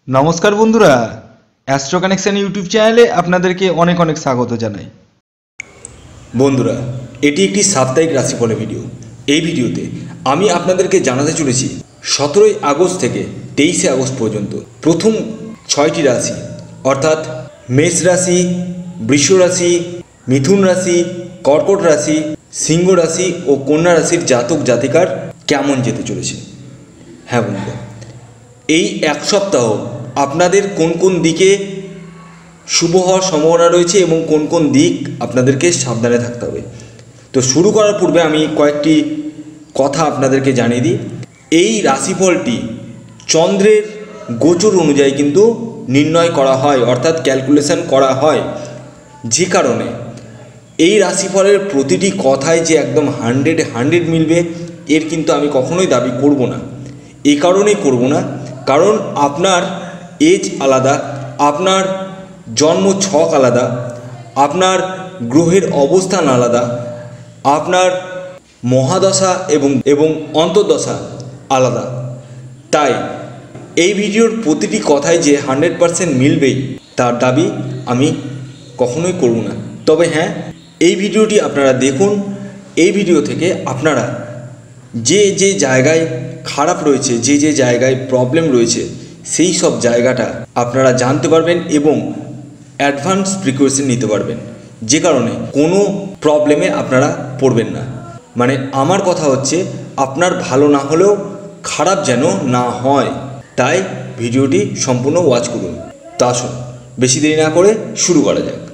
নমস্কার বন্ধুরা, astro connection YouTube চ্যানেলে আপনাদেরকে অনেক অনেক স্বাগত জানাই। বন্ধুরা, এটি একটি সাপ্তাহিক রাশিফলের ভিডিও। এই ভিডিওতে আমি আপনাদেরকে জানাতে চলেছি 17ই আগস্ট থেকে 23শে আগস্ট পর্যন্ত প্রথম 6টি রাশি অর্থাৎ মেষ রাশি, বৃষ রাশি, মিথুন রাশি, কর্কট রাশি, সিংহ রাশি ও কন্যা রাশির জাতক জাতিকার কেমন যেতে চলেছে। হ্যাঁ বন্ধুরা, এই এক সপ্তাহ আপনাদের কোন কোন দিকে শুভ হওয়ার সম্ভাবনা রয়েছে এবং কোন কোন দিক আপনাদেরকে সাবধানে থাকতে হবে। তো শুরু করার পূর্বে আমি কয়েকটি কথা আপনাদেরকে জানিয়ে দিই। এই রাশিফলটি চন্দ্রের গোচর অনুযায়ী কিন্তু নির্ণয় করা হয়, অর্থাৎ ক্যালকুলেশন করা হয়, যে কারণে এই রাশিফলের প্রতিটি কথাই যে একদম 100 মিলবে এর কিন্তু আমি কখনোই দাবি করব না। এই কারণেই করব না, কারণ আপনার এজ আলাদা, আপনার জন্ম ছক আলাদা, আপনার গ্রহের অবস্থান আলাদা, আপনার মহাদশা এবং অন্তর্দশা আলাদা। তাই এই ভিডিওর প্রতিটি কথাই যে 100% মিলবেই তার দাবি আমি কখনোই করব না। তবে হ্যাঁ, এই ভিডিওটি আপনারা দেখুন। এই ভিডিও থেকে আপনারা যে যে জায়গায় খারাপ রয়েছে, যে যে জায়গায় প্রবলেম রয়েছে, সেই সব জায়গাটা আপনারা জানতে পারবেন এবং অ্যাডভান্স প্রিকশন নিতে পারবেন, যে কারণে কোনো প্রবলেমে আপনারা পড়বেন না। মানে আমার কথা হচ্ছে, আপনার ভালো না হলেও খারাপ যেন না হয়। তাই ভিডিওটি সম্পূর্ণ ওয়াচ করুন। তা আসুন বেশি দেরি না করে শুরু করা যাক।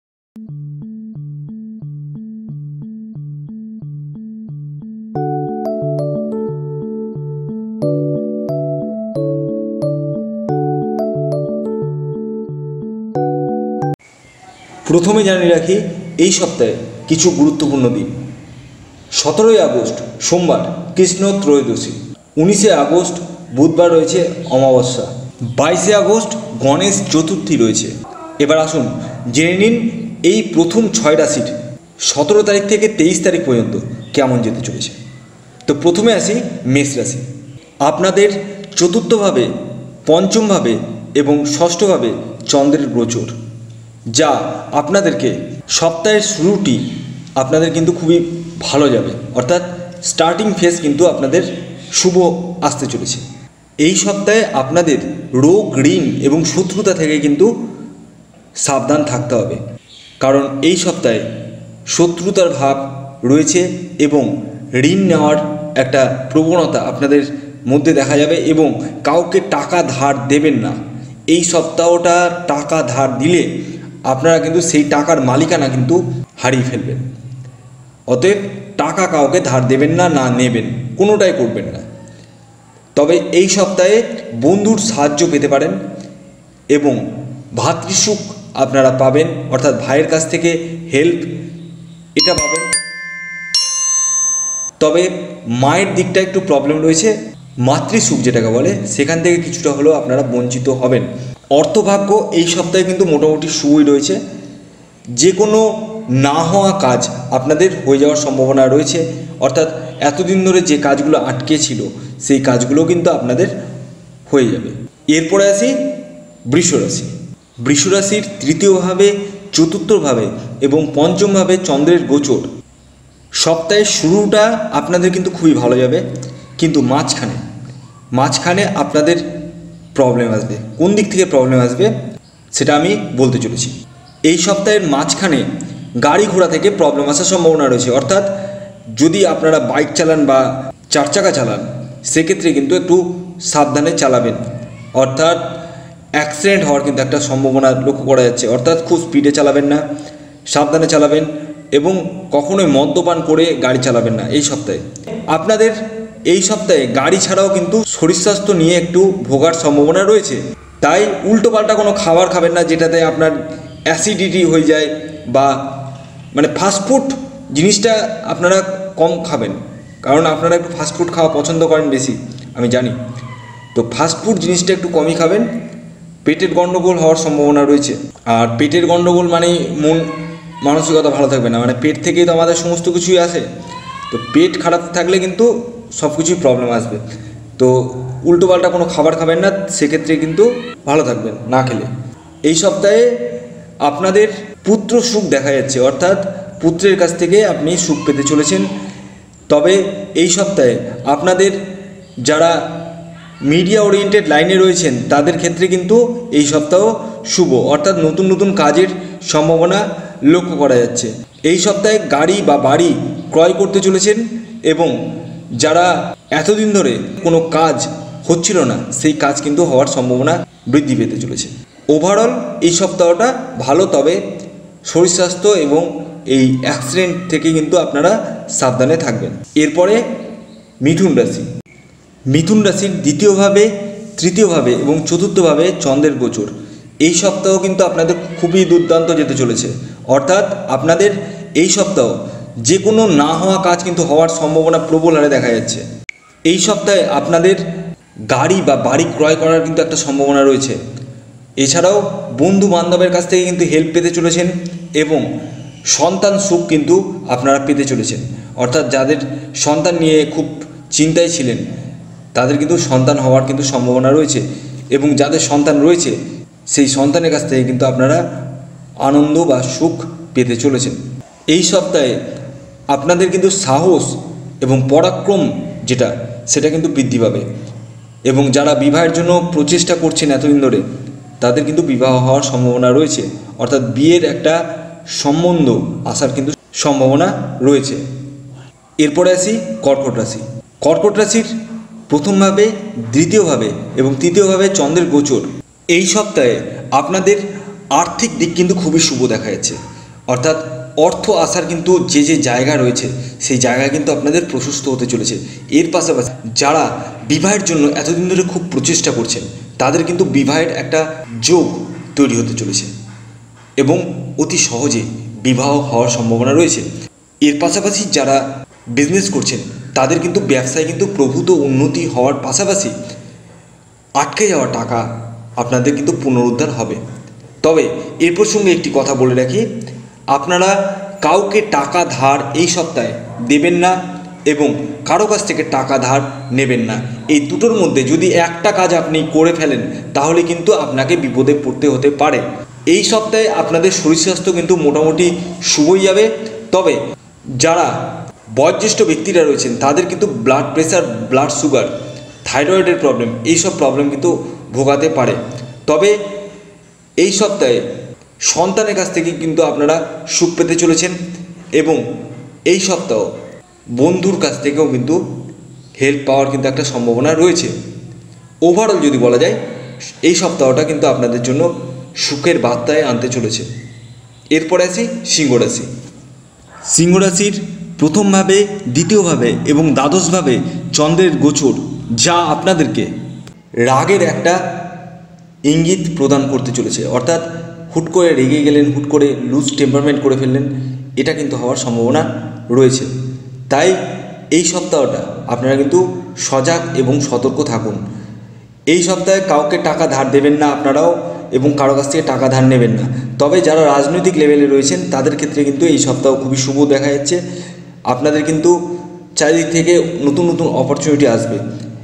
প্রথমে জানিয়ে রাখি এই সপ্তাহে কিছু গুরুত্বপূর্ণ দিন। 17ই আগস্ট সোমবার কৃষ্ণ ত্রয়োদশী, 19শে আগস্ট বুধবার রয়েছে অমাবস্যা, 22শে আগস্ট গণেশ চতুর্থী রয়েছে। এবার আসুন জেনে নিন এই প্রথম 6 রাশির 17 তারিখ থেকে 23 তারিখ পর্যন্ত কেমন যেতে চলেছে। তো প্রথমে আসি মেষ রাশি। আপনাদের চতুর্থভাবে, পঞ্চমভাবে এবং ষষ্ঠভাবে চন্দ্রের গোচর, যা আপনাদেরকে সপ্তাহের শুরুটি আপনাদের কিন্তু খুবই ভালো যাবে, অর্থাৎ স্টার্টিং ফেজ কিন্তু আপনাদের শুভ আসতে চলেছে। এই সপ্তাহে আপনাদের রোগ, ঋণ এবং শত্রুতা থেকে কিন্তু সাবধান থাকতে হবে, কারণ এই সপ্তাহে শত্রুতার ভাব রয়েছে এবং ঋণ নেওয়ার একটা প্রবণতা আপনাদের মধ্যে দেখা যাবে এবং কাউকে টাকা ধার দেবেন না। এই সপ্তাহটা টাকা ধার দিলে আপনারা কিন্তু সেই টাকার মালিকানা কিন্তু হারিয়ে ফেলবেন। অতএব টাকা কাউকে ধার দেবেন না, না নেবেন, কোনোটাই করবেন না। তবে এই সপ্তাহে বন্ধুর সাহায্য পেতে পারেন এবং ভাতৃসুখ আপনারা পাবেন, অর্থাৎ ভাইয়ের কাছ থেকে হেল্প এটা পাবেন। তবে মায়ের দিকটা একটু প্রবলেম রয়েছে, মাতৃসুখ যেটাকে বলে, সেখান থেকে কিছুটা হলেও আপনারা বঞ্চিত হবেন। অর্থভাগ্য এই সপ্তাহে কিন্তু মোটামুটি শুভই রয়েছে। যে কোনো না হওয়া কাজ আপনাদের হয়ে যাওয়ার সম্ভাবনা রয়েছে, অর্থাৎ এতদিন ধরে যে কাজগুলো আটকে ছিল সেই কাজগুলো কিন্তু আপনাদের হয়ে যাবে। এরপরে আসি বৃষ রাশি। বৃষ রাশির তৃতীয়ভাবে, চতুর্থভাবে এবং পঞ্চমভাবে চন্দ্রের গোচর। সপ্তাহের শুরুটা আপনাদের কিন্তু খুবই ভালো যাবে, কিন্তু মাঝখানে আপনাদের প্রবলেম আসবে। কোন দিক থেকে প্রবলেম আসবে সেটা আমি বলতে চলেছি। এই সপ্তাহের মাঝখানে গাড়ি ঘোড়া থেকে প্রবলেম আসার সম্ভাবনা রয়েছে, অর্থাৎ যদি আপনারা বাইক চালান বা 4 চাকা চালান সেক্ষেত্রে কিন্তু একটু সাবধানে চালাবেন, অর্থাৎ অ্যাক্সিডেন্ট হওয়ার কিন্তু একটা সম্ভাবনা লক্ষ্য করা যাচ্ছে। অর্থাৎ খুব স্পিডে চালাবেন না, সাবধানে চালাবেন এবং কখনোই মদ্যপান করে গাড়ি চালাবেন না। এই সপ্তাহে আপনাদের এই সপ্তাহে গাড়ি ছাড়াও কিন্তু শরীর স্বাস্থ্য নিয়ে একটু ভোগার সম্ভাবনা রয়েছে। তাই উল্টোপাল্টা কোনো খাবার খাবেন না যেটাতে আপনার অ্যাসিডিটি হয়ে যায়, বা মানে ফাস্টফুড জিনিসটা আপনারা কম খাবেন, কারণ আপনারা একটু ফাস্টফুড খাওয়া পছন্দ করেন বেশি, আমি জানি। তো ফাস্টফুড জিনিসটা একটু কমই খাবেন। পেটের গণ্ডগোল হওয়ার সম্ভাবনা রয়েছে, আর পেটের গণ্ডগোল মানেই মন মানসিকতা ভালো থাকবে না। মানে পেট থেকেই তো আমাদের সমস্ত কিছুই আসে। তো পেট খারাপ থাকলে কিন্তু সব কিছুই প্রবলেম আসবে। তো উল্টোপাল্টা কোনো খাবার খাবেন না, সেক্ষেত্রে কিন্তু ভালো থাকবেন না খেলে। এই সপ্তাহে আপনাদের পুত্র সুখ দেখা যাচ্ছে, অর্থাৎ পুত্রের কাছ থেকে আপনি সুখ পেতে চলেছেন। তবে এই সপ্তাহে আপনাদের যারা মিডিয়া ওরিয়েন্টেড লাইনে রয়েছেন তাদের ক্ষেত্রে কিন্তু এই সপ্তাহ শুভ, অর্থাৎ নতুন নতুন কাজের সম্ভাবনা লক্ষ্য করা যাচ্ছে। এই সপ্তাহে গাড়ি বা বাড়ি ক্রয় করতে চলেছেন এবং যারা এতদিন ধরে কোনো কাজ হচ্ছিল না সেই কাজ কিন্তু হওয়ার সম্ভাবনা বৃদ্ধি পেতে চলেছে। ওভারঅল এই সপ্তাহটা ভালো, তবে শরীর স্বাস্থ্য এবং এই অ্যাক্সিডেন্ট থেকে কিন্তু আপনারা সাবধানে থাকবেন। এরপরে মিথুন রাশি। মিথুন রাশির দ্বিতীয়ভাবে, তৃতীয়ভাবে এবং চতুর্থভাবে চন্দ্রের গোচর। এই সপ্তাহ কিন্তু আপনাদের খুবই দুর্দান্ত যেতে চলেছে, অর্থাৎ আপনাদের এই সপ্তাহ যে কোনো না হওয়া কাজ কিন্তু হওয়ার সম্ভাবনা প্রবল হারে দেখা যাচ্ছে। এই সপ্তাহে আপনাদের গাড়ি বা বাড়ি ক্রয় করার কিন্তু একটা সম্ভাবনা রয়েছে। এছাড়াও বন্ধু বান্ধবের কাছ থেকে কিন্তু হেল্প পেতে চলেছেন এবং সন্তান সুখ কিন্তু আপনারা পেতে চলেছেন, অর্থাৎ যাদের সন্তান নিয়ে খুব চিন্তায় ছিলেন তাদের কিন্তু সন্তান হওয়ার কিন্তু সম্ভাবনা রয়েছে এবং যাদের সন্তান রয়েছে সেই সন্তানের কাছ থেকে কিন্তু আপনারা আনন্দ বা সুখ পেতে চলেছেন। এই সপ্তাহে আপনাদের কিন্তু সাহস এবং পরাক্রম সেটা কিন্তু বৃদ্ধি পাবে এবং যারা বিবাহের জন্য প্রচেষ্টা করছেন এতদিন ধরে তাদের কিন্তু বিবাহ হওয়ার সম্ভাবনা রয়েছে, অর্থাৎ বিয়ের একটা সম্বন্ধ আসার কিন্তু সম্ভাবনা রয়েছে। এরপরে আসি কর্কট রাশি। কর্কট রাশির প্রথমভাবে, দ্বিতীয়ভাবে এবং তৃতীয়ভাবে চন্দ্রের গোচর। এই সপ্তাহে আপনাদের আর্থিক দিক কিন্তু খুবই শুভ দেখা যাচ্ছে, অর্থাৎ অর্থ আসার কিন্তু যে জায়গা রয়েছে সেই জায়গায় কিন্তু আপনাদের প্রশস্ত হতে চলেছে। এর পাশাপাশি যারা বিবাহের জন্য এতদিন ধরে খুব প্রচেষ্টা করছেন তাদের কিন্তু বিবাহের একটা যোগ তৈরি হতে চলেছে এবং অতি সহজে বিবাহ হওয়ার সম্ভাবনা রয়েছে। এর পাশাপাশি যারা বিজনেস করছেন তাদের কিন্তু ব্যবসায় কিন্তু প্রভূত উন্নতি হওয়ার পাশাপাশি আটকে যাওয়া টাকা আপনাদের কিন্তু পুনরুদ্ধার হবে। তবে এর প্রসঙ্গে একটি কথা বলে রাখি, আপনারা কাউকে টাকা ধার এই সপ্তাহে দেবেন না এবং কারো কাছ থেকে টাকা ধার নেবেন না। এই দুটোর মধ্যে যদি একটা কাজ আপনি করে ফেলেন তাহলে কিন্তু আপনাকে বিপদে পড়তে হতে পারে। এই সপ্তাহে আপনাদের শরীর স্বাস্থ্য কিন্তু মোটামুটি শুভই যাবে, তবে যারা বয়োজ্যেষ্ঠ ব্যক্তিরা রয়েছেন তাদের কিন্তু ব্লাড প্রেশার, ব্লাড সুগার, থাইরয়েডের প্রবলেম, এইসব প্রবলেম কিন্তু ভোগাতে পারে। তবে এই সপ্তাহে সন্তানের কাছ থেকে কিন্তু আপনারা সুখ পেতে চলেছেন এবং এই সপ্তাহ বন্ধুর কাছ থেকেও কিন্তু হেল্প পাওয়ার কিন্তু একটা সম্ভাবনা রয়েছে। ওভারঅল যদি বলা যায় এই সপ্তাহটা কিন্তু আপনাদের জন্য সুখের বার্তায় আনতে চলেছে। এরপরে আসি সিংহ রাশি। সিংহ রাশির প্রথমভাবে, দ্বিতীয়ভাবে এবং দ্বাদশভাবে চন্দ্রের গোচর, যা আপনাদেরকে রাগের একটা ইঙ্গিত প্রদান করতে চলেছে, অর্থাৎ হুট করে রেগে গেলেন, হুট করে লুজ টেম্পারমেন্ট করে ফেললেন, এটা কিন্তু হওয়ার সম্ভাবনা রয়েছে। তাই এই সপ্তাহটা আপনারা কিন্তু সজাগ এবং সতর্ক থাকুন। এই সপ্তাহে কাউকে টাকা ধার দেবেন না আপনারাও এবং কারো কাছ থেকে টাকা ধার নেবেন না। তবে যারা রাজনৈতিক লেভেলে রয়েছেন তাদের ক্ষেত্রে কিন্তু এই সপ্তাহ খুবই শুভ দেখা যাচ্ছে। আপনাদের কিন্তু চারিদিক থেকে নতুন নতুন অপরচুনিটি আসবে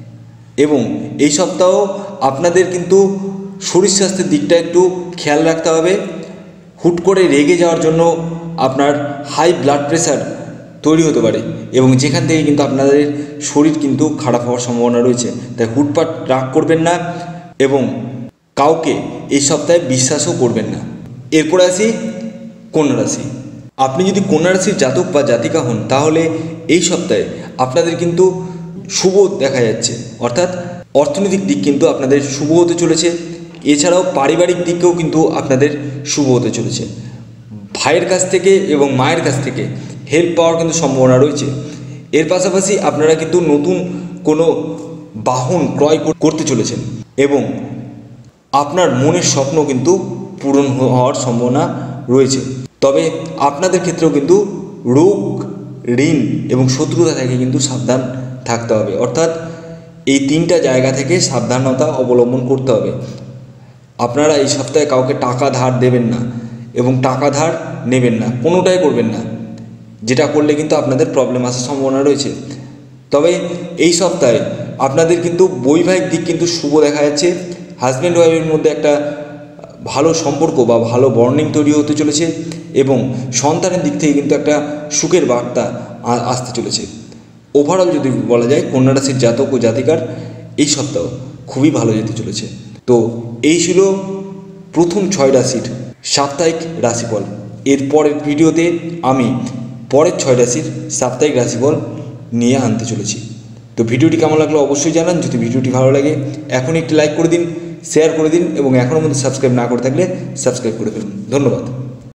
এবং এই সপ্তাহ আপনাদের কিন্তু শরীর স্বাস্থ্যের দিকটা একটু খেয়াল রাখতে হবে। হুট করে রেগে যাওয়ার জন্য আপনার হাই ব্লাড প্রেশার তৈরি হতে পারে এবং যেখান থেকে কিন্তু আপনাদের শরীর কিন্তু খারাপ হওয়ার সম্ভাবনা রয়েছে। তাই হুটপাট রাগ করবেন না এবং কাউকে এই সপ্তাহে বিশ্বাসও করবেন না। এরপরে আসি কন্যা রাশি। আপনি যদি কন্যা রাশির জাতক বা জাতিকা হন তাহলে এই সপ্তাহে আপনাদের কিন্তু শুভ দেখা যাচ্ছে, অর্থাৎ অর্থনৈতিক দিক কিন্তু আপনাদের শুভ হতে চলেছে। এছাড়াও পারিবারিক দিকেও কিন্তু আপনাদের শুভ হতে চলেছে। ভাইয়ের কাছ থেকে এবং মায়ের কাছ থেকে হেল্প পাওয়ার কিন্তু সম্ভাবনা রয়েছে। এর পাশাপাশি আপনারা কিন্তু নতুন কোনো বাহন ক্রয় করতে চলেছেন এবং আপনার মনের স্বপ্ন কিন্তু পূরণ হওয়ার সম্ভাবনা রয়েছে। তবে আপনাদের ক্ষেত্রেও কিন্তু রোগ, ঋণ এবং শত্রুতা থেকে কিন্তু সাবধান থাকতে হবে, অর্থাৎ এই তিনটা জায়গা থেকে সাবধানতা অবলম্বন করতে হবে। আপনারা এই সপ্তাহে কাউকে টাকা ধার দেবেন না এবং টাকা ধার নেবেন না, কোনোটাই করবেন না, যেটা করলে কিন্তু আপনাদের প্রবলেম আসার সম্ভাবনা রয়েছে। তবে এই সপ্তাহে আপনাদের কিন্তু বৈবাহিক দিক কিন্তু শুভ দেখা যাচ্ছে। হাজব্যান্ড ওয়াইফের মধ্যে একটা ভালো সম্পর্ক বা ভালো বন্ডিং তৈরি হতে চলেছে এবং সন্তানের দিক থেকে কিন্তু একটা সুখের বার্তা আসতে চলেছে। ওভারঅল যদি বলা যায় কন্যা রাশির জাতক ও জাতিকার এই সপ্তাহ খুবই ভালো যেতে চলেছে। তো এই ছিল প্রথম 6 রাশির সাপ্তাহিক রাশিফল। এর পরের ভিডিওতে আমি পরের 6 রাশির সাপ্তাহিক রাশিফল নিয়ে আনতে চলেছি। তো ভিডিওটি কেমন লাগলো অবশ্যই জানান। যদি ভিডিওটি ভালো লাগে এখন একটি লাইক করে দিন, শেয়ার করে দিন এবং এখনও মধ্যে সাবস্ক্রাইব না করে থাকলে সাবস্ক্রাইব করে ফেলুন। ধন্যবাদ।